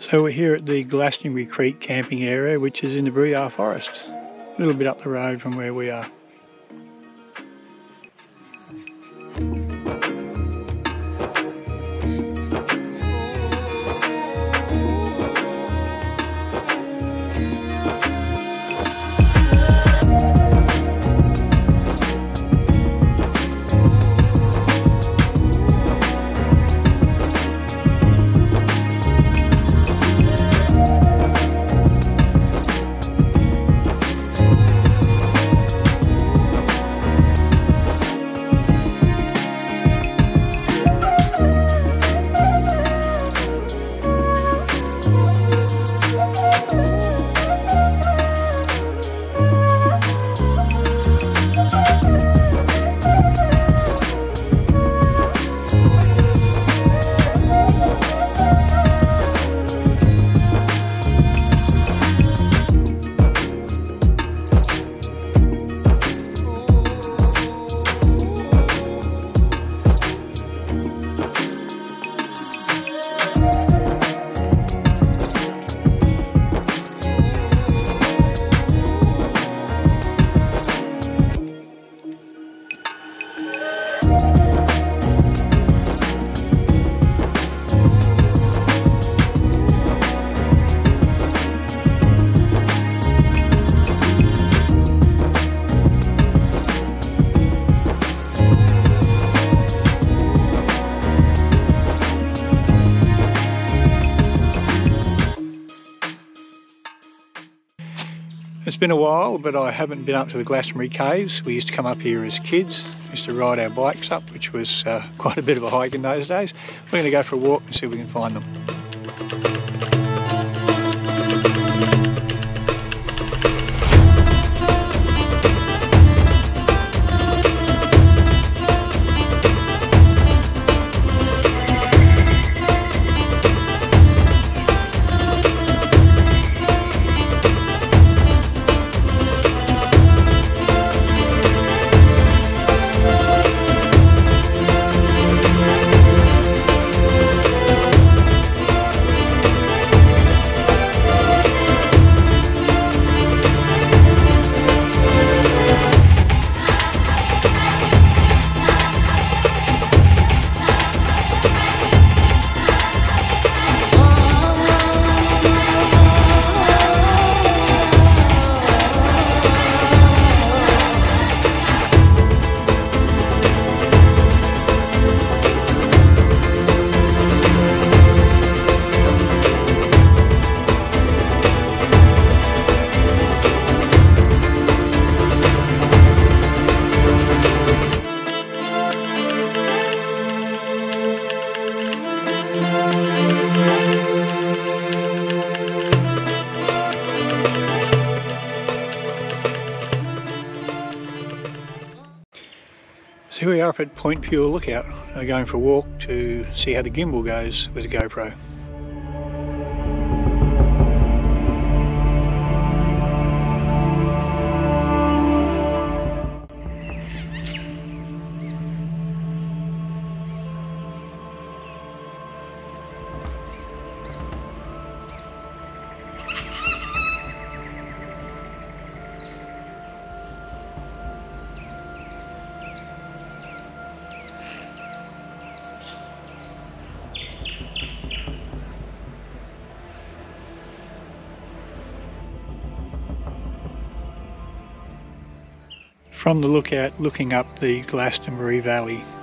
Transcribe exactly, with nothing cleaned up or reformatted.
So we're here at the Glastonbury Creek camping area, which is in the Brooyar Forest, a little bit up the road from where we are. It's been a while, but I haven't been up to the Glastonbury caves. We used to come up here as kids, used to ride our bikes up, which was uh, quite a bit of a hike in those days. We're going to go for a walk and see if we can find them. So here we are up at Point Pure Lookout. We're going for a walk to see how the gimbal goes with the GoPro. From the lookout, looking up the Glastonbury Valley.